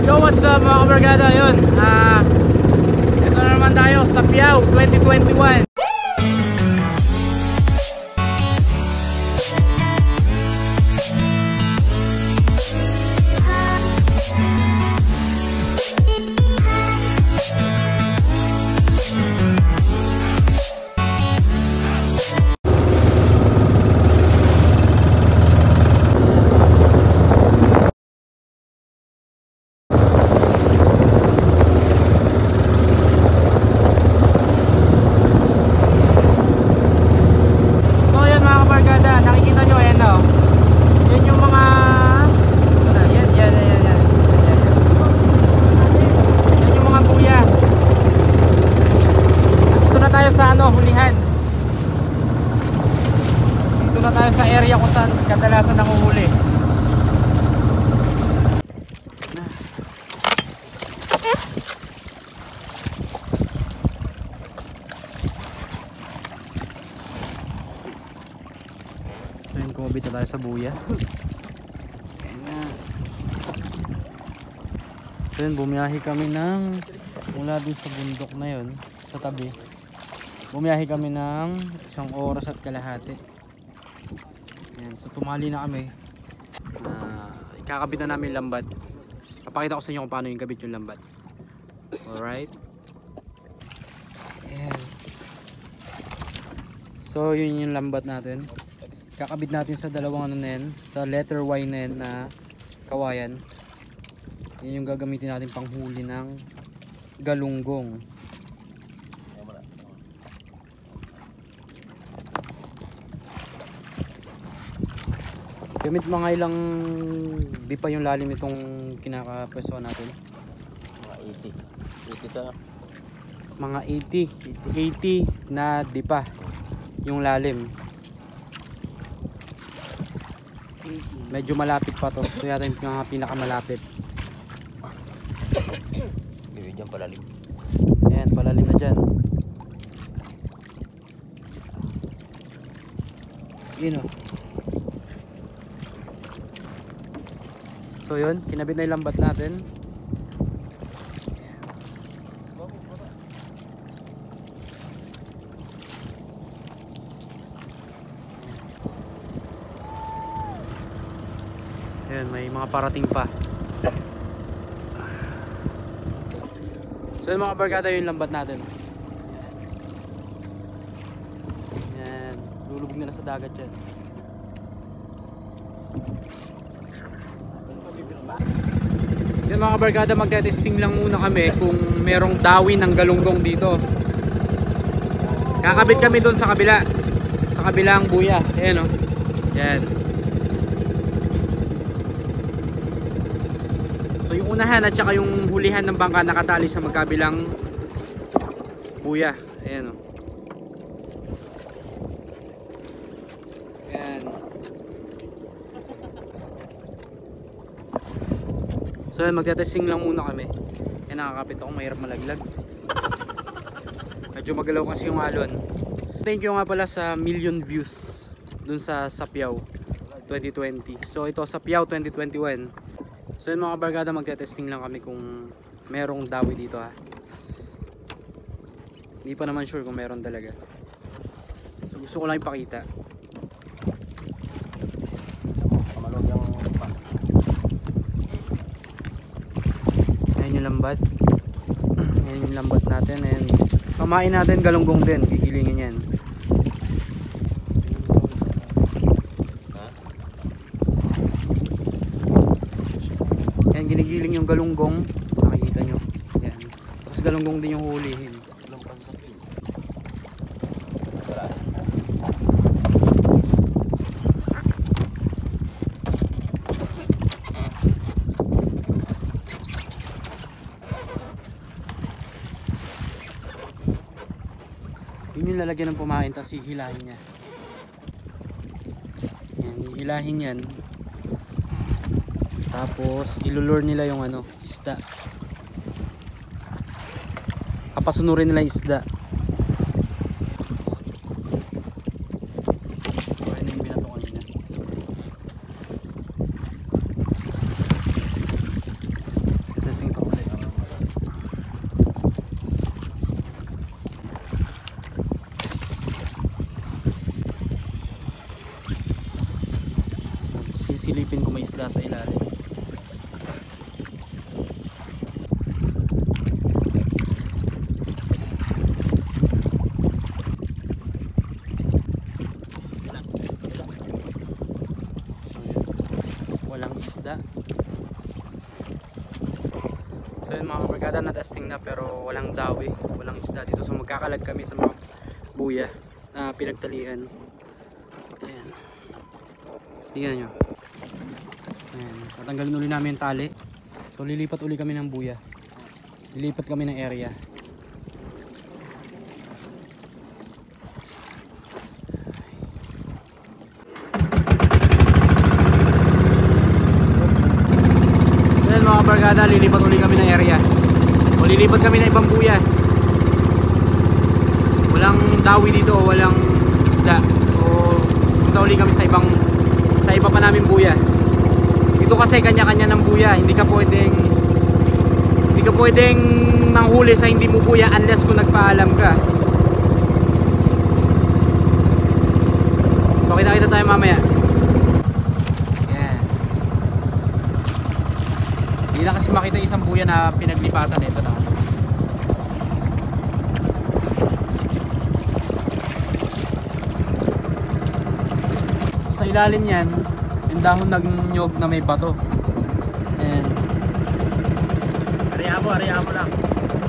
So what's up mga kabarkada, yun ito na naman tayo sa Piau 2021. Hulihan. Dito na tayo sa area kung saan kadalasan nanguhuli. Ayun, kumabit na tayo sa buya. Ayun, bumiyahe kami ng mula dun sa bundok na yun, sa tabi. Bumiyahe kami ng 1 oras at kalahati. Ayan, so tumali na kami. Ikakabit na namin lambat. Papakita ko sa inyo kung paano yung kabit yung lambat. Alright. Ayan. So yun yung lambat natin. Kakabit natin sa dalawang ano na yan, sa letter Y na yan na kawayan. Yun yung gagamitin natin panghuli ng galunggong. Gamit mga ilang dipa yung lalim itong kinakapwestuhan natin. Mga 80 to, no? Mga 80 na dipa yung lalim. Medyo malapit pa to. Ito yata yung mga pinakamalapit. Bibigyan palalim. Ayan, palalim na dyan. Yun o. So yun, kinabit na yung lambat natin. Ayan, may mga parating pa. So yun mga barkada, yung lambat natin. Ayan, lulubog nila sa dagat yan. Yan mga barkada, magte-testing lang muna kami kung merong dawi ng galunggong dito. Kakabit kami doon sa kabila, sa kabilang buya. Ayan o. Yan. So yung unahan at saka yung hulihan ng bangka nakatali sa magkabilang buya. Ayan o. Ayan. So magte-testing lang muna kami. Yan, nakakapit ako, mahirap malaglag. Medyo magalaw kasi yung alon. Thank you nga pala sa 1,000,000 views dun sa Piau 2020. So ito sa Piau 2021. So yun mga barkada, magte-testing lang kami kung merong dawi dito ha. Hindi pa naman sure kung meron talaga. So gusto ko lang ipakita. Ayan yung lambat. Ayan yung lambat natin. And pamain natin galunggong din. Gigilingin yan. Ayan, ginigiling yung galunggong. Nakikita nyo. Ayan. Tapos galunggong din yung hulihin. Yun yung lalagyan ng pumain, tapos hihilahin niya. Yan, hihilahin yan. Tapos ilulure nila yung ano, isda. Kapasunurin nila yung isda. sisilipin kung may isda sa ilalim. Walang isda. So yun mga kabarkada, na-testing na pero walang dawi, walang isda dito. So magkakalag kami sa mga buya na pinagtalian. Ayan. Tingnan nyo. Ayan. Tatanggalin uli namin yung tali. So lilipat uli kami ng buya. Lilipat kami ng area. Ayan mga kabarkada, lilipat uli kami ng area. O lilipat kami ng ibang buya. Walang dawi dito, walang isda. So punta uli kami sa iba pa namin buya. Ito kasi kanya-kanya ng buya. Hindi ka pwedeng manghuli sa hindi mo buya unless kung nagpaalam ka. So kita tayo mamaya. Yan. Hindi na kasi makita isang buya na pinaglipatan. Ito na. Sa ilalim yan, yung dahon ng nyog na may bato. Ayan. Ariya mo lang.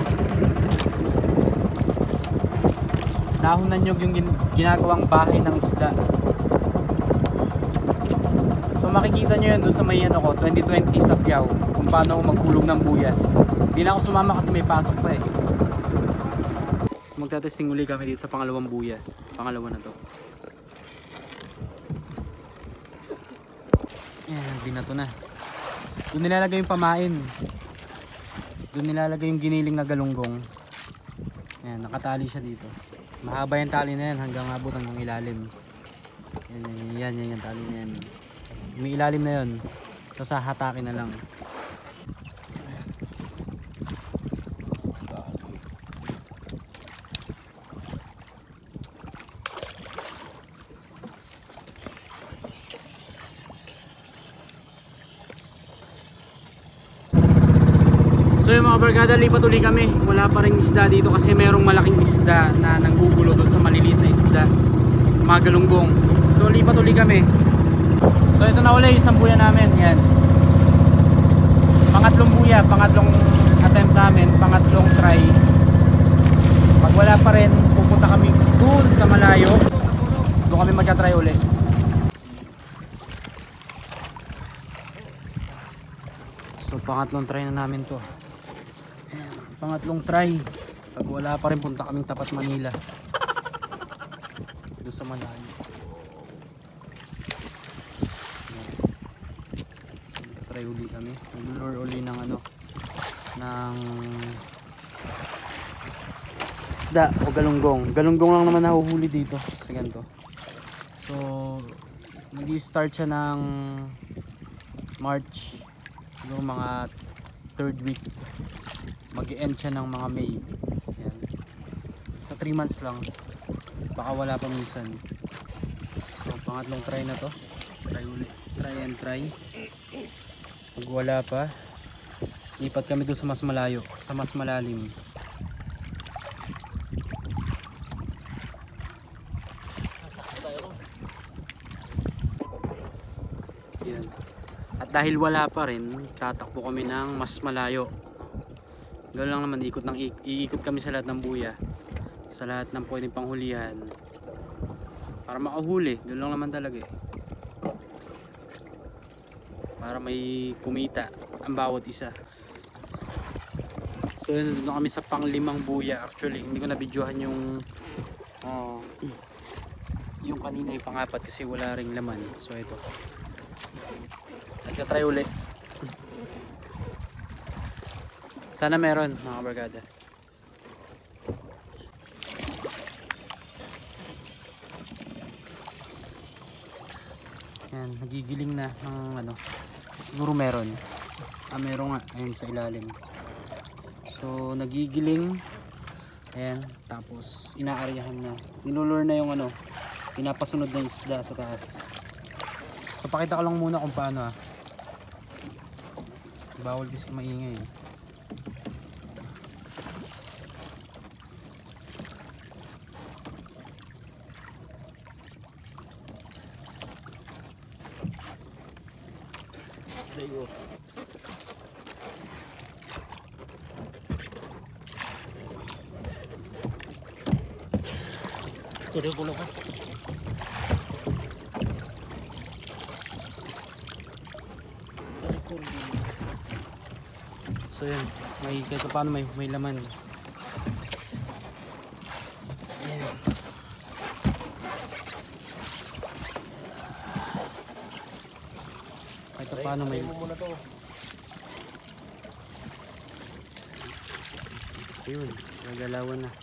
Dahon ng nyog yung ginagawang bahay ng isda. So makikita nyo yan doon sa may 2020 Sapiaw, kung paano maghulog ng buya. Hindi na ako sumama kasi may pasok pa eh. Magtatesting uli kami dito sa pangalawang buya. Pangalawa na to. Ayan, binato na. Doon nilalagay yung pamain. Doon nilalagay yung giniling na galunggong. Ayan, nakatali siya dito. Mahaba yung tali na yan hanggang abot hanggang ilalim. Yan yung tali na yan. May ilalim na yun. Tapos hahatakin na lang. So yung mga barkada, lipat uli kami. Wala pa rin isda dito kasi merong malaking isda na nanggugulo doon sa maliliit na isda, mga galunggong. So lipat uli kami. So ito na uli, isang buya namin. Yan. Pangatlong buya, pangatlong attempt namin, pangatlong try. Pag wala pa rin, pupunta kami doon sa malayo. Doon kami magka-try uli. So pangatlong try na namin to. Pangatlong try. Pag wala pa rin, punta kaming Tapat Manila. Doon sa malayo. So magka-try uli kami. Mag-lure uli ng ng isda o galunggong. Galunggong lang naman nahuhuli dito sa ganito. So nag-start siya ng March, yung mga 3rd week. Mag-e-end siya ng mga May. Yan. Sa 3 months lang. Baka wala pa minsan. So pangatlong try na to. Try ulit. Try and try. Pag wala pa, lipat kami doon sa mas malayo, sa mas malalim. Yan. At dahil wala pa rin, tatakbo kami ng mas malayo. Ganoon lang naman, iikot kami sa lahat ng buya, sa lahat ng pwedeng panghulihan para makahuli. Ganoon lang naman talaga eh. Para may kumita ang bawat isa. So yun, doon kami sa pang-5 buya. Actually hindi ko na videohan yung kanina, yung pang-4 kasi wala ring laman. So ito, nagka-try ulit. Sana meron mga barkada. Yan, nagigiling na ng siguro meron. Meron nga, ayun sa ilalim. So nagigiling. Ayan, tapos inaaryahan na. Nilulure na yung pinapasunod ng isda sa taas. So pakita ko lang muna kung paano bawal kasi maingay eh. Tuloy ko lang ko. So yan, may kahit paano may laman. Ayan. Kahit paano may muna to. ayun, nagalawan na.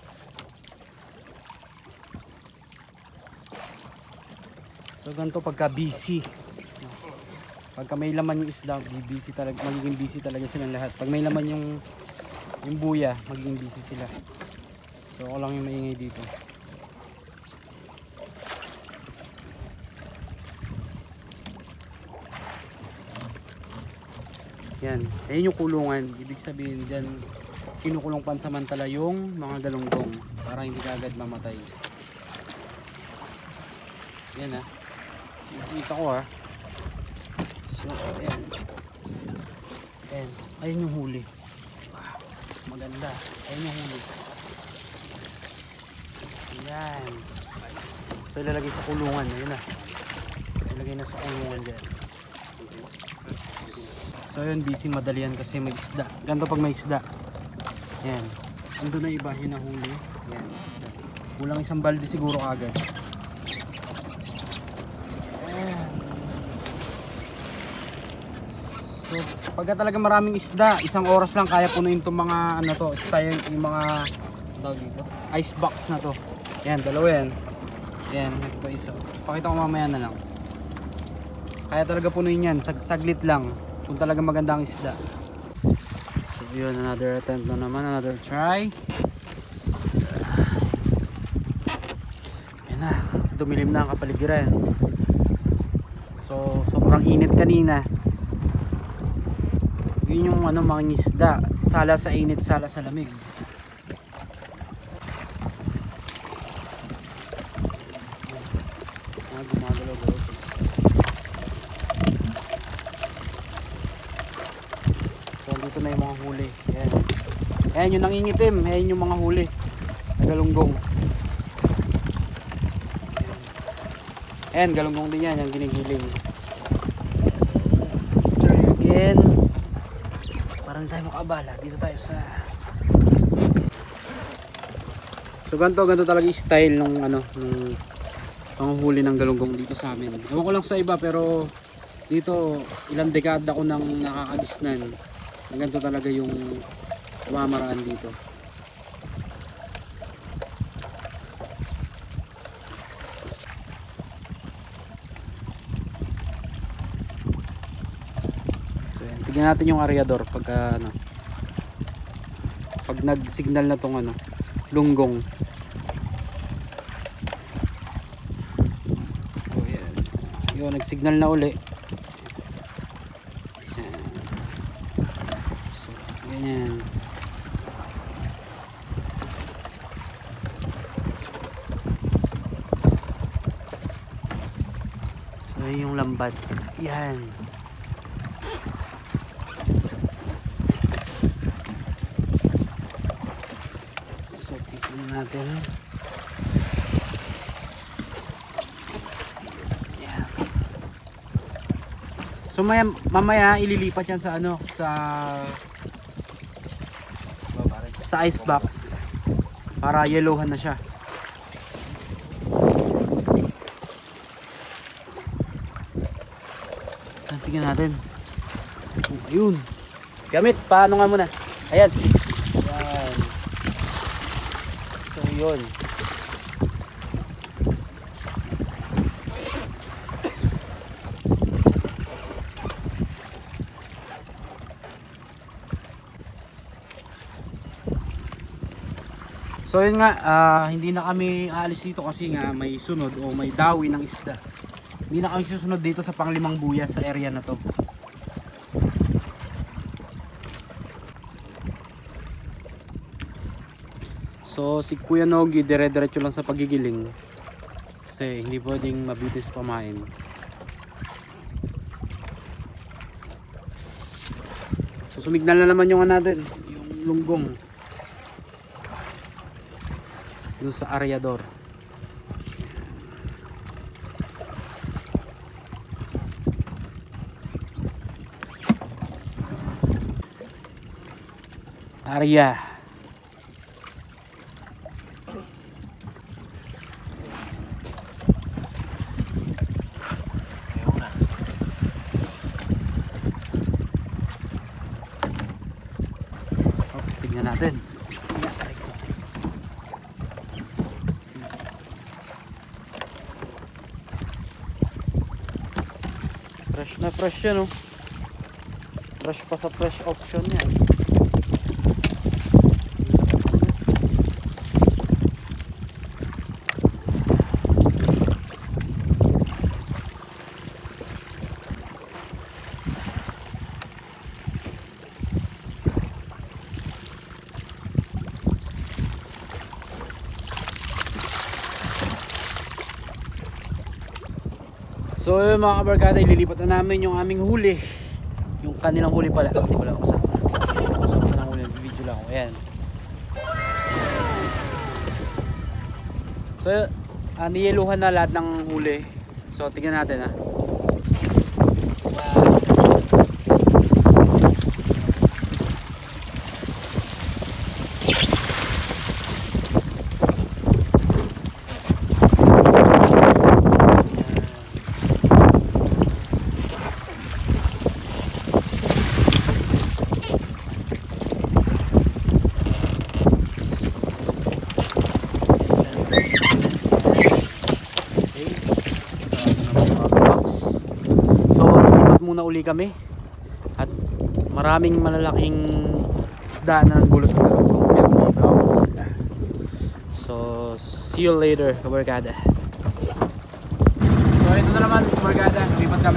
So ganito pagka busy. Pagka may laman yung isda, busy talaga, magiging busy talaga silang lahat. Pag may laman yung buya, magiging busy sila. So ako lang yung maingay dito. Yan, ayun yung kulungan. Ibig sabihin dyan, kinukulong pansamantala yung mga galunggong para hindi kaagad mamatay. Yan nakita ko So ayan. Ayan, ayun yung huli. Wow, maganda. Ayun yung huli. Ayan. So ilalagay sa kulungan. Ayun ilalagay na sa kulungan dyan. So yun, busy madali yan kasi may isda. Ganito pag may isda. Ayan. Ando na iba yun ang huli. Ayan. Kulang isang balde siguro agad. So pagka talaga maraming isda, isang oras lang kaya punuin itong mga style, yung mga ice box na to. Ayan, dalawa yan. Ayan, ito isa. Pakita ko mamaya na lang. Kaya talaga punuin yan, saglit lang kung talaga maganda ang isda. So yun, another attempt na naman, another try. Ayan na, dumilim na ang kapaligiran. So sobrang init kanina. Yun yung mga isda, sala sa init, sala sa lamig. Gumagalaw-galaw. So dito na yung mga huli. Ayan. Ayan yung nangingitim, ayan yung mga huli na galunggong. Ayan, galunggong din yan, yung ginigiling. Try again. Parang tayo makabala. Dito tayo sa... So ganito talaga yung style nung panghuli ng galunggong dito sa amin. Ewan ko lang sa iba pero dito ilang dekada ko nang nakakagisnan. Na ganito talaga yung pamamaraan dito. Tignan natin yung areador pagka pag nag-signal na tong lunggong. Oh yan. Yun, nag-signal na uli. Yan. So, ganyan. So, yun yung lambat. Yan. Natin. Yeah. So mamaya ililipat yan sa sa ice box para yellowhan na siya. Tingnan natin. Ayun. Gamit paano nga muna. Ayan. Ayan. So yun. So yun nga, hindi na kami aalis dito kasi nga may sunod o may dawi ng isda. Hindi na kami susunod dito sa panglimang buya sa area na to. So si Kuya Nogi dire-diretso lang sa pagigiling kasi hindi pwedeng mabitis pamain. So sumignan na naman yung natin, yung lunggong doon sa areador. Area. Tignan natin. Fresh na fresh yan, oh. Fresh pa sa fresh option yan. So yun mga kabarkada, ililipat na namin yung aming huli. Yung kanilang huli pala. Hindi pala ako kasama na ng huli. Video lang ako. Ayan. So niyeluhan na lahat ng huli. So tingnan natin, ha. Muna uli kami at maraming malalaking isda na nagbulot sa sila. So see you later kabarkada. So ito na naman kabarkada, lipat kami.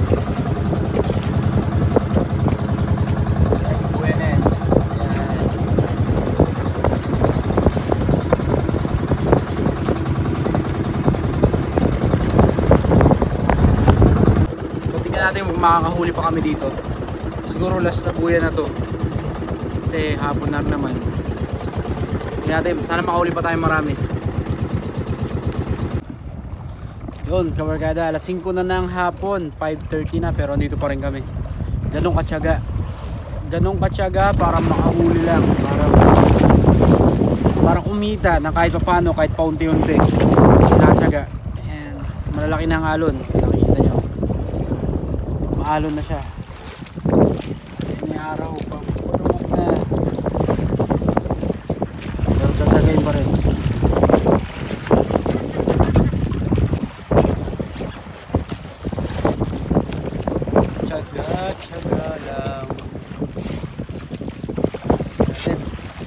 Natin kung makakahuli pa kami dito. Siguro last na buya na to kasi hapon na naman. Tingnan natin, sana makahuli pa tayo marami. Yun kabarkada, alas 5 na ng hapon, 5:30 na, pero andito pa rin kami. Ganong katyaga para makahuli lang, para kumita na kahit paano, kahit paunti-unti. Sinatyaga. Ayan, malalaki na ang alon, nakikita nyo. Maalon na siya. May araw pa. Pagpapag na. Pero tatagayin pa rin. Tsaga lang. Natin.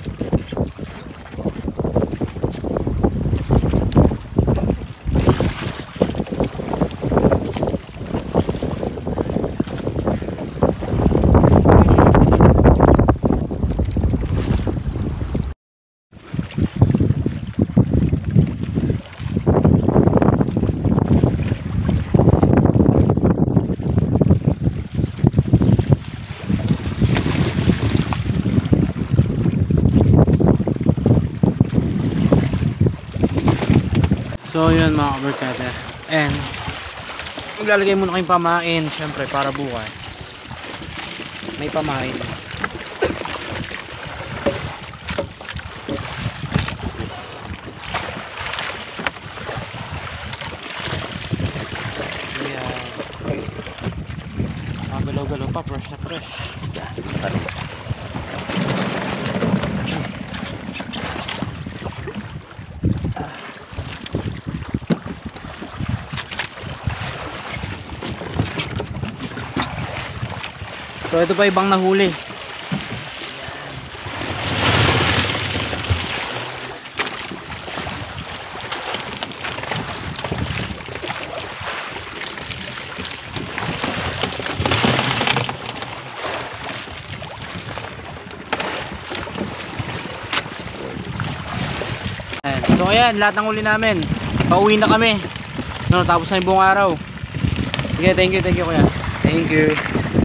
So yun mga kabarkada, and maglalagay muna kayong pamain syempre para bukas may pamain. Yeah. Galaw-galaw pa, fresh na fresh. So ito pa ibang nahuli. So ayan, lahat ng huli namin. Pauwi na kami. No, tapos na yung buong araw. Sige, thank you kuya. Thank you.